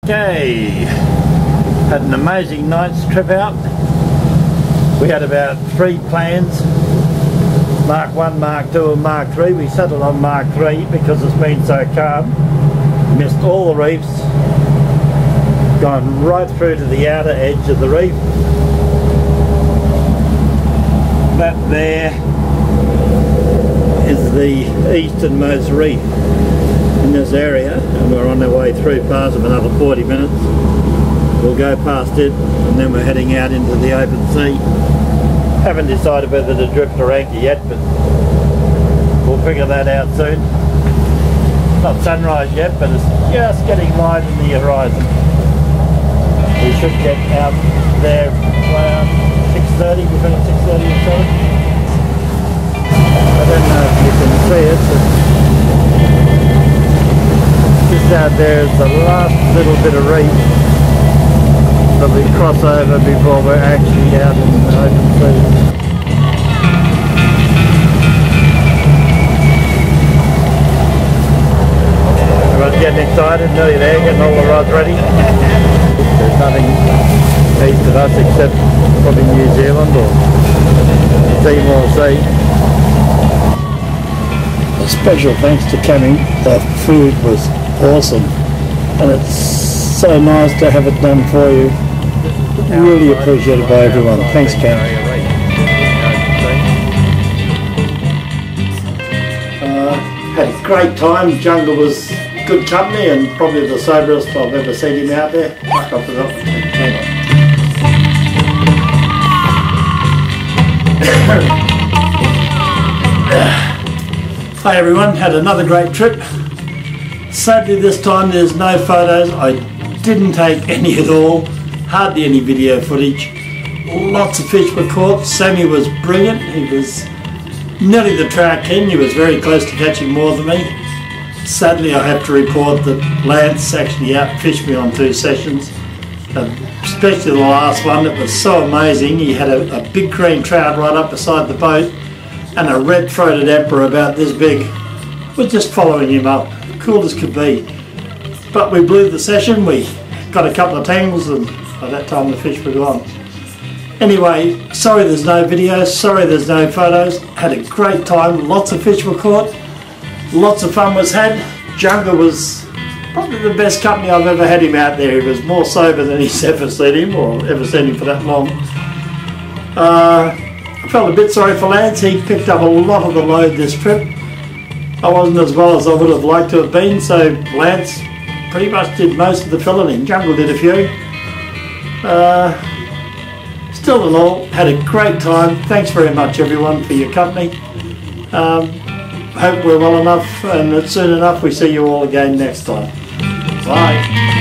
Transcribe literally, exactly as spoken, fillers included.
Okay, had an amazing night's trip out. We had about three plans, Mark one, Mark two and Mark three. We settled on Mark three because it's been so calm. Missed all the reefs, gone right through to the outer edge of the reef. That there is the easternmost reef in this area, and we're on our way through past of another forty minutes. We'll go past it and then we're heading out into the open sea. Haven't decided whether to drift or anchor yet, but we'll figure that out soon. Not sunrise yet, but it's just getting light in the horizon. We should get out there around six thirty, between six thirty and seven. I don't know if you can see it, but just out there is the last little bit of reef that we cross over before we're actually out in the open sea. Everyone's getting excited, nearly there, getting all the rods ready. There's nothing east of us except probably New Zealand or Timor Sea. A special thanks to Cammy. The food was awesome, and it's so nice to have it done for you. Really appreciated by everyone. Thanks, Cam. Uh, had a great time. Jungle was good company and probably the soberest I've ever seen him out there. Fuck, I forgot. Hi everyone, had another great trip. Sadly this time there's no photos. I didn't take any at all, hardly any video footage. Lots of fish were caught. Sammy was brilliant. He was nearly the trout king. He was very close to catching more than me. Sadly I have to report that Lance actually outfished me on two sessions, uh, especially the last one. It was so amazing. He had a, a big green trout right up beside the boat and a red-throated emperor about this big. We're just following him up, cool as could be. But we blew the session. We got a couple of tangles and by that time the fish were gone. Anyway, sorry there's no videos, sorry there's no photos. Had a great time, lots of fish were caught, lots of fun was had. Jungle was probably the best company I've ever had him out there. He was more sober than he's ever seen him, or ever seen him for that long. Uh, I felt a bit sorry for Lance. He picked up a lot of the load this trip. I wasn't as well as I would have liked to have been, so Lance pretty much did most of the filleting. Jungle did a few. Uh, still in all, had a great time. Thanks very much everyone for your company. Um, hope we're well enough and that soon enough we see you all again next time. Bye.